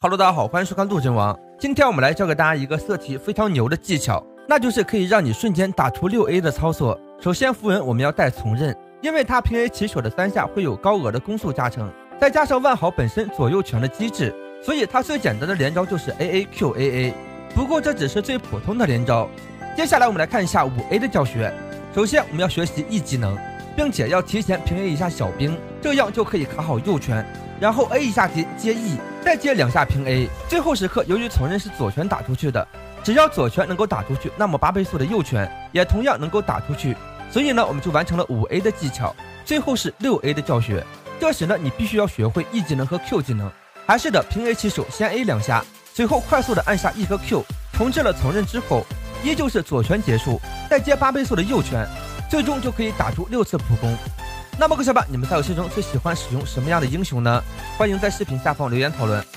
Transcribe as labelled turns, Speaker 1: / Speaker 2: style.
Speaker 1: Hello， 大家好，欢迎收看陆真王。今天我们来教给大家一个色题非常牛的技巧，那就是可以让你瞬间打出6A 的操作。首先符文我们要带从刃，因为它平 A 起手的3下会有高额的攻速加成，再加上万豪本身左右拳的机制，所以它最简单的连招就是 AAQAA。不过这只是最普通的连招。接下来我们来看一下5A 的教学。首先我们要学习 E 技能，并且要提前平 A 一下小兵，这样就可以卡好右拳，然后 A 一下接 E， 再接2下平 A。最后时刻由于从刃是左拳打出去的，只要左拳能够打出去，那么8倍速的右拳也同样能够打出去。所以呢，我们就完成了5A 的技巧。最后是6A 的教学。这时呢，你必须要学会 E 技能和 Q 技能。还是的，平 A 起手先 A 2下，随后快速的按下 E 和 Q， 重置了从刃之后，依旧是左拳结束，再接8倍速的右拳，最终就可以打出6次普攻。那么各位小伙伴，你们在游戏中最喜欢使用什么样的英雄呢？欢迎在视频下方留言讨论。